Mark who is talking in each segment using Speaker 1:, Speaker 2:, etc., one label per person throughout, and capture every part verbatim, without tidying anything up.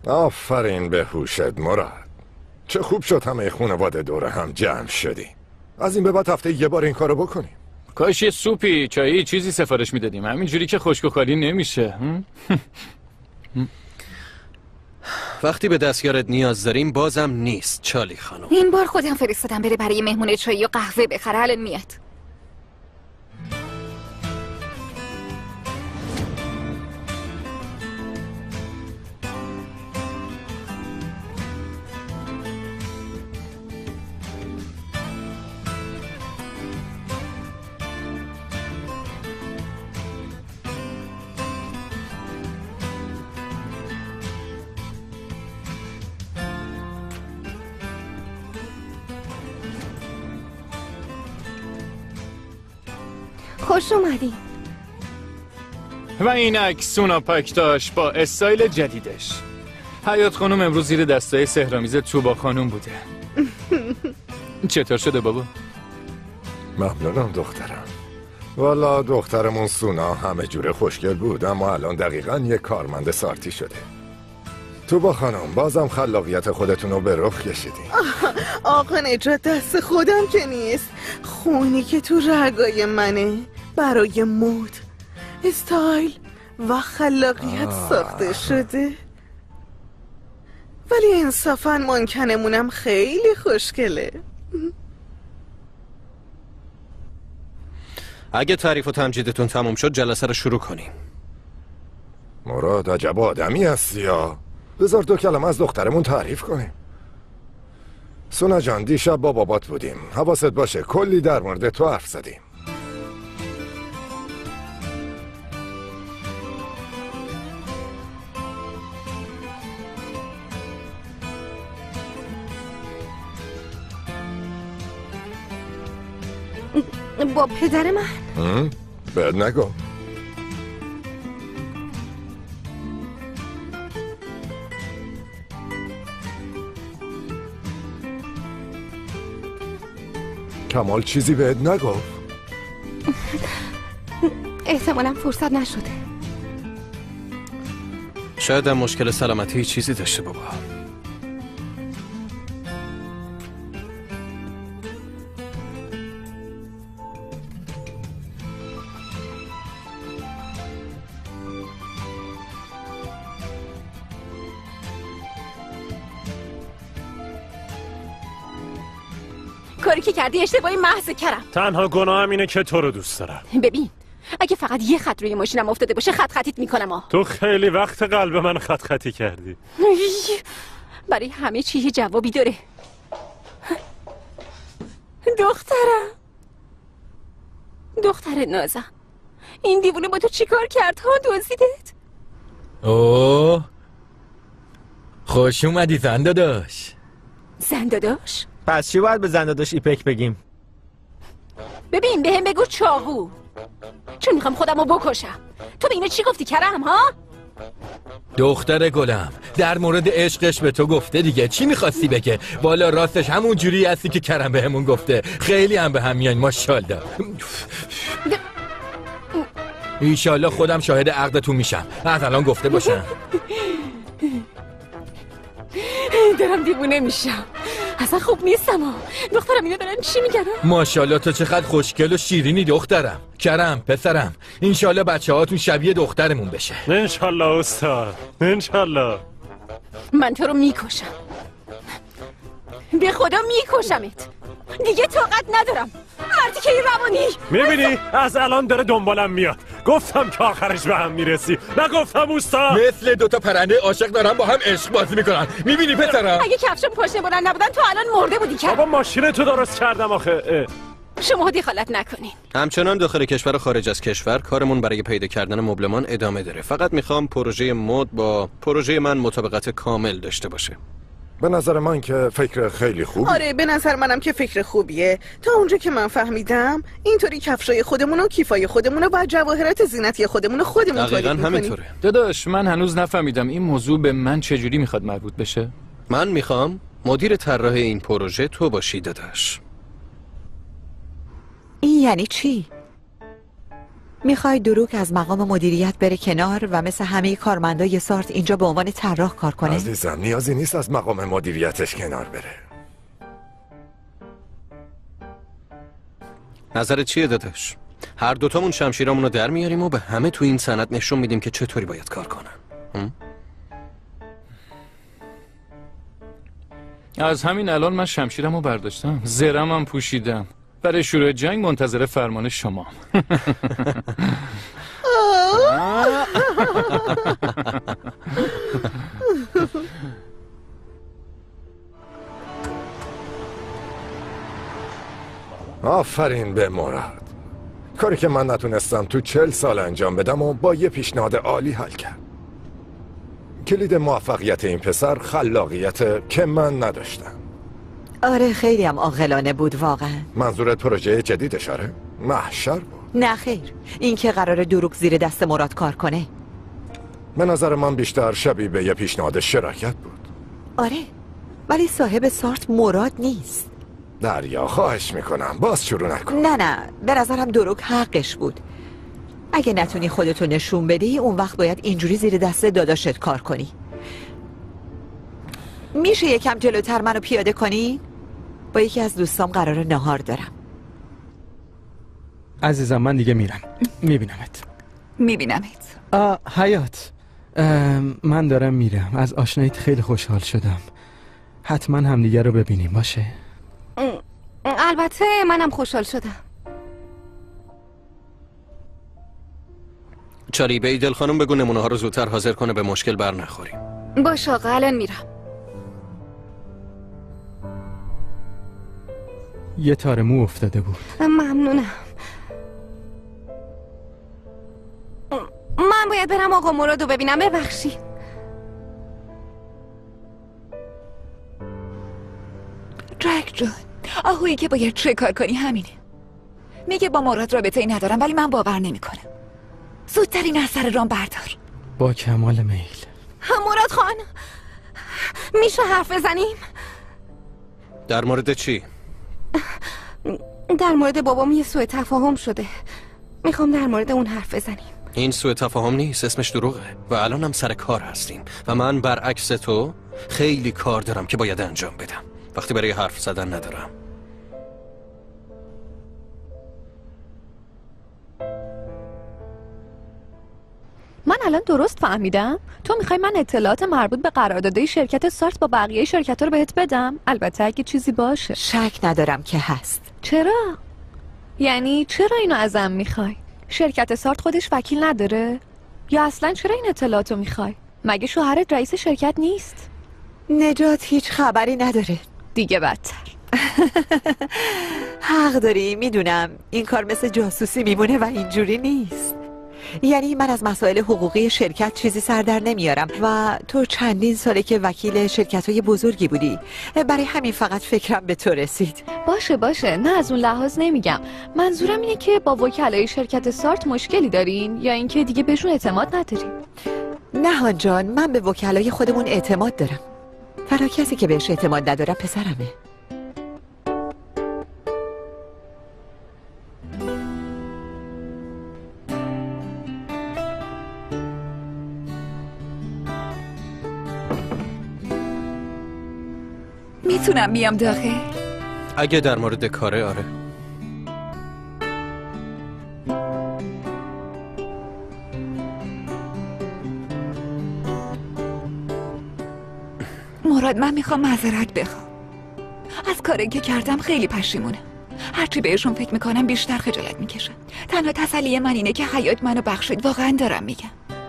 Speaker 1: آفرین به هوشت مراد. چه خوب شد همه خانواده دور هم جمع شدی. از این به بعد هفته یه بار این کارو بکنیم.
Speaker 2: کاش یه سوپی، چایی، چیزی سفارش میدادیم. همینجوری که خشک و خالی نمیشه.
Speaker 3: وقتی به دستیارت نیاز داریم بازم نیست چالی خانم.
Speaker 4: این بار خودم فرستادم بره برای مهمون چایی و قهوه بخره. الان میاد.
Speaker 5: خوش اومدی.
Speaker 2: و این عکس سونا پاکتاش با استایل جدیدش. حیات خانم امروز زیر دستای سحرآمیز توبا خانم بوده. چطور شده بابا؟
Speaker 1: ممنونم دخترم. والا دخترمون سونا همه جوره خوشگل بود، اما الان دقیقاً یک کارمند سارتی شده. توبا خانم بازم خلاقیت خودتون رو به رخ کشیدین.
Speaker 6: آقا نجات دست خودم که نیست، خونی که تو رگای منه برای مود، استایل و خلاقیت آه. ساخته شده. ولی انصافاً مانکنمونم خیلی خوشگله.
Speaker 3: اگه تعریف و تمجیدتون تموم شد جلسه رو شروع کنیم.
Speaker 1: مراد عجب آدمی هستی یا؟ بذار دو کلمه از دخترمون تعریف کنیم. سونا جان دیشب با بابات بودیم، حواست باشه کلی در مورد تو حرف زدیم.
Speaker 5: با پدر من؟
Speaker 1: بهت نگو. کمال چیزی بهت نگفت؟
Speaker 5: احتمالا فرصت نشده.
Speaker 3: شاید هم مشکل سلامتی چیزی داشته بابا.
Speaker 5: کاری که کردی اشتباهی محض کرم.
Speaker 7: تنها گناهم اینه که تو رو دوست دارم.
Speaker 5: ببین اگه فقط یه خط روی ماشینم افتاده باشه خط خطیت میکنم. آه
Speaker 7: تو خیلی وقت قلب من خط خطی کردی.
Speaker 5: برای همه چی یه جوابی داره. دخترم، دختر نازم، این دیوونه با تو چیکار کرد ها؟ دزدیدت؟
Speaker 8: اوه خوش اومدی زن داداش.
Speaker 5: زن داداش؟
Speaker 9: پس چی باید به زن داداش ایپک بگیم؟
Speaker 5: ببین بهم بگو چاقو، چون میخوام خودم رو بکشم. تو به اینو چی گفتی کرم ها؟
Speaker 8: دختر گلم در مورد عشقش به تو گفته دیگه، چی میخواستی بگه؟ والا راستش همون جوری هستی که کرم بهمون گفته. خیلی هم به هم میاین ماشاءالله. ایشالله خودم شاهد عقدتون میشم، از الان گفته باشم.
Speaker 5: دارم دیوونه میشم، اصلا خوب نیستم ها. دخترم اینو دارن چی میگن؟
Speaker 8: ماشاءالله تو چقدر خوشگل و شیرینی دخترم. کرم پسرم، انشالله بچه هاتون شبیه دخترمون بشه.
Speaker 7: انشالله استاد، انشالله.
Speaker 5: من تو رو میکشم، به خدا میکشمت. دیگه طاقت ندارم. مردی که این روانی.
Speaker 7: میبینی از الان داره دنبالم میاد. گفتم که آخرش به هم میرسی، نگفتم اوستا؟
Speaker 8: مثل دوتا پرنده عاشق دارن با هم عشق بازی میکنن. میبینی پسرم؟
Speaker 5: اگه کفشم پاشنه بلند نبودن تو الان مرده بودی. که
Speaker 7: بابا ماشین تو درست کردم آخه.
Speaker 5: شما دخالت نکنین.
Speaker 3: همچنان داخل کشور و خارج از کشور کارمون برای پیدا کردن مبلمان ادامه داره. فقط میخوام پروژه مد با پروژه من مطابقت کامل داشته باشه.
Speaker 1: به نظر من که فکر خیلی خوبی.
Speaker 6: آره به نظر منم که فکر خوبیه. تا اونجا که من فهمیدم اینطوری کفشای خودمون و کیفای خودمون و جواهرات زینتی خودمون خودمون تولید می‌کنیم.
Speaker 3: دقیقاً همینطوره.
Speaker 2: داداش من هنوز نفهمیدم این موضوع به من چجوری میخواد مربوط بشه.
Speaker 3: من میخوام مدیر طراح این پروژه تو باشی داداش.
Speaker 4: این یعنی چی؟
Speaker 10: میخوای دروک از مقام مدیریت بره کنار و مثل همه کارمندای سارت اینجا به عنوان طراح کار کنه؟
Speaker 1: عزیزم نیازی نیست از مقام مدیریتش کنار بره.
Speaker 3: نظرت چیه داداش؟ هر دوتامون شمشیرامونو در میاریم و به همه تو این صنعت نشون میدیم که چطوری باید کار کنن.
Speaker 2: از همین الان من شمشیرمو برداشتم، زرمم پوشیدم، برای شروع جنگ منتظر فرمان شما.
Speaker 1: آفرین به مراد. کاری که من نتونستم تو چل سال انجام بدم و با یه پیشنهاد عالی حل کرد. کلید موفقیت این پسر خلاقیت که من نداشتم.
Speaker 10: آره خیلی هم عاقلانه بود واقعا.
Speaker 1: منظورت پروژه جدیدش آره؟ محشر بود.
Speaker 10: نه خیر، این که قرار دروغ زیر دست مراد کار کنه.
Speaker 1: به نظر من بیشتر شبیه به یه پیشنهاد شراکت بود.
Speaker 10: آره ولی صاحب سارت مراد نیست.
Speaker 1: دریا خواهش میکنم باز شروع نکن.
Speaker 10: نه نه به نظرم دروغ حقش بود. اگه نتونی خودتو نشون بدی اون وقت باید اینجوری زیر دست داداشت کار کنی. میشه یکم جلوتر منو پیاده کنی؟ با یکی از دوستام قرار نهار دارم.
Speaker 11: عزیزم من دیگه میرم. میبینمت.
Speaker 12: میبینمت.
Speaker 11: آه حیات، من دارم میرم. از آشناییت خیلی خوشحال شدم. حتما همدیگه رو ببینیم باشه؟
Speaker 5: البته منم خوشحال شدم.
Speaker 3: چاری به ایدل خانم بگو نمونه ها رو زودتر حاضر کنه به مشکل بر نخوریم.
Speaker 4: باش آقا الان میرم.
Speaker 11: یه تار مو افتاده بود.
Speaker 5: ممنونم. من باید برم آقا مرادو ببینم، ببخشید.
Speaker 12: درک جون، آهویی که باید چه کار کنی همینه. میگه با مراد رابطه ای ندارم ولی من باور نمی کنم. زودتر این از سر رام بردار.
Speaker 11: با کمال میل.
Speaker 5: مراد خان میشه حرف بزنیم؟
Speaker 3: در مورد چی؟
Speaker 5: در مورد بابام یه سوء تفاهم شده، میخوام در مورد اون حرف بزنیم.
Speaker 3: این سوء تفاهم نیست، اسمش دروغه و الان هم سر کار هستیم و من برعکس تو خیلی کار دارم که باید انجام بدم. وقتی برای حرف زدن ندارم.
Speaker 13: من الان درست فهمیدم؟ تو میخوای من اطلاعات مربوط به قراردادهای شرکت سارت با بقیه شرکت‌ها رو بهت بدم؟ البته اگه چیزی باشه.
Speaker 10: شک ندارم که هست.
Speaker 13: چرا؟ یعنی چرا اینو ازم میخوای؟ شرکت سارت خودش وکیل نداره؟ یا اصلا چرا این اطلاعاتو میخوای؟ مگه شوهرت رئیس شرکت نیست؟
Speaker 10: نجات هیچ خبری نداره.
Speaker 13: دیگه بدتر.
Speaker 10: حق داری، میدونم این کار مثل جاسوسی میمونه و اینجوری نیست. یعنی من از مسائل حقوقی شرکت چیزی سر در نمیارم و تو چندین ساله که وکیل شرکت‌های بزرگی بودی، برای همین فقط فکرم به تو رسید.
Speaker 13: باشه باشه، نه از اون لحاظ نمیگم. منظورم اینه که با وکلای شرکت سارت مشکلی دارین یا اینکه دیگه بهشون اعتماد ندارین؟
Speaker 10: نه جان، من به وکلای خودمون اعتماد دارم. تنها کسی که بهش اعتماد ندارم پسرمه.
Speaker 12: میتونم بیام داخل؟
Speaker 3: اگه در مورد کاره آره.
Speaker 12: مراد من میخوام معذرت بخوام. از کاری که کردم خیلی پشیمونم. هرچی بهشون فکر میکنم بیشتر خجالت میکشم. تنها تسلی من اینه که حیات منو بخشید. واقعا دارم میگم.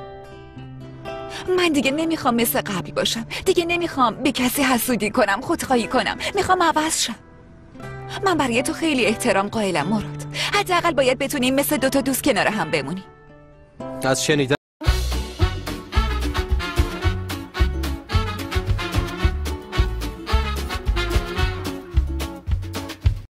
Speaker 12: من دیگه نمیخوام مثل قبل باشم. دیگه نمیخوام به کسی حسودی کنم، خودخواهی کنم. میخوام عوض شم. من برای تو خیلی احترام قائلم مراد. حداقل باید بتونیم مثل دوتا دوست کنار هم بمونیم.
Speaker 3: از شنیدن